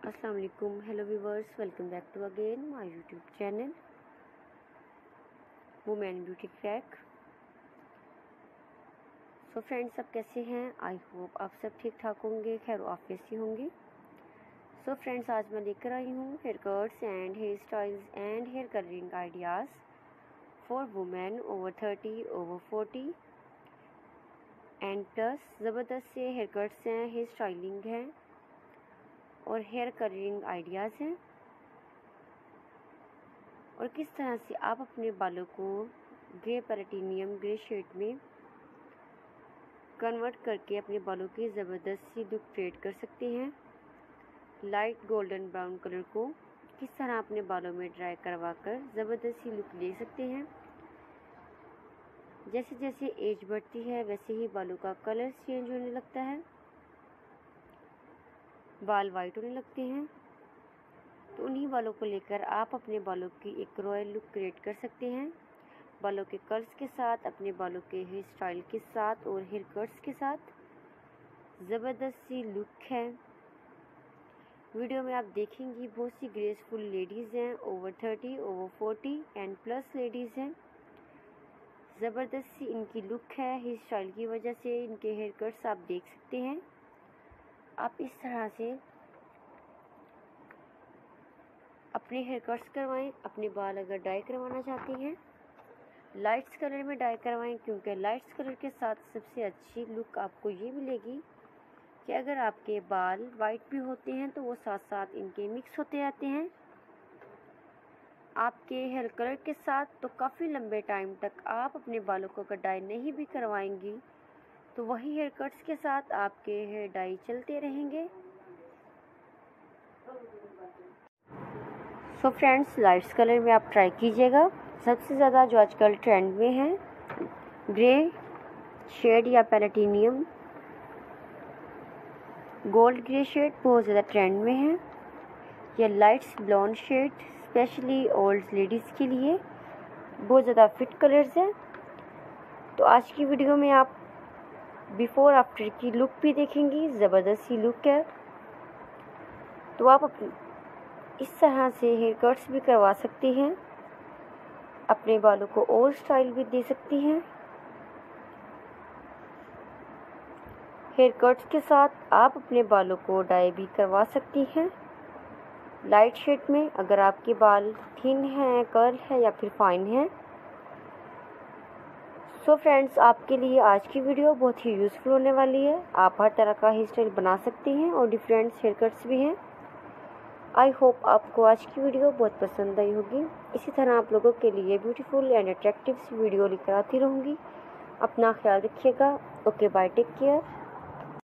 अस्सलाम वालेकुम, hello viewers, welcome back to again my YouTube channel women beauty crack. So friends, सब कैसे हैं? आई होप आप सब ठीक ठाक होंगे, खैर आफियत से होंगे। सो फ्रेंड्स, आज मैं लेकर आई हूँ hair cuts and hair styles and hair colouring ideas for women over 30, over 40 and plus. ज़बरदस्त से हेयर कट्स हैं, हेयर स्टाइलिंग है और हेयर कलरिंग आइडियाज़ हैं, और किस तरह से आप अपने बालों को ग्रे प्लैटिनम ग्रे शेड में कन्वर्ट करके अपने बालों की ज़बरदस्त सी लुक क्रिएट कर सकते हैं। लाइट गोल्डन ब्राउन कलर को किस तरह अपने बालों में ड्राई करवा कर ज़बरदस्त सी लुक ले सकते हैं। जैसे जैसे एज बढ़ती है वैसे ही बालों का कलर चेंज होने लगता है, बाल वाइट होने लगते हैं। तो उन्हीं बालों को लेकर आप अपने बालों की एक रॉयल लुक क्रिएट कर सकते हैं, बालों के कर्ल्स के साथ, अपने बालों के हेयर स्टाइल के साथ और हेयर कट्स के साथ। ज़बरदस्त सी लुक है। वीडियो में आप देखेंगी बहुत सी ग्रेसफुल लेडीज़ हैं, over 30, over 40 and plus ladies हैं। ज़बरदस्त सी इनकी लुक है, हेयर स्टाइल की वजह से इनके हेयर कट्स आप देख सकते हैं। आप इस तरह से अपने हेयर कट्स करवाएं। अपने बाल अगर डाई करवाना चाहती हैं, लाइट्स कलर में डाई करवाएं, क्योंकि लाइट्स कलर के साथ सबसे अच्छी लुक आपको ये मिलेगी कि अगर आपके बाल वाइट भी होते हैं तो वो साथ साथ इनके मिक्स होते रहते हैं आपके हेयर कलर के साथ। तो काफ़ी लंबे टाइम तक आप अपने बालों को अगर डाई नहीं भी करवाएंगी तो वही हेयर कट्स के साथ आपके हेयर डाई चलते रहेंगे। सो फ्रेंड्स, लाइट्स कलर में आप ट्राई कीजिएगा। सबसे ज़्यादा जो आजकल ट्रेंड में है ग्रे शेड या प्लैटिनम गोल्ड ग्रे शेड बहुत ज़्यादा ट्रेंड में है, या lights blonde shade specially old ladies के लिए बहुत ज़्यादा फिट कलर्स हैं। तो आज की वीडियो में आप बिफ़ोर आफ्टर की लुक भी देखेंगी, ज़बरदस्त सी लुक है। तो आप इस तरह से हेयर कट्स भी करवा सकती हैं, अपने बालों को और स्टाइल भी दे सकती हैं। हेयर कट्स के साथ आप अपने बालों को डाई भी करवा सकती हैं लाइट शेड में, अगर आपके बाल थिन हैं, कर्ल है या फिर फाइन हैं। सो फ्रेंड्स, आपके लिए आज की वीडियो बहुत ही यूज़फुल होने वाली है। आप हर तरह का हेयर स्टाइल बना सकती हैं और डिफरेंट हेयर कट्स भी हैं। आई होप आपको आज की वीडियो बहुत पसंद आई होगी। इसी तरह आप लोगों के लिए ब्यूटीफुल एंड अट्रैक्टिव वीडियो लेकर आती रहूँगी। अपना ख्याल रखिएगा। Okay, bye, take care.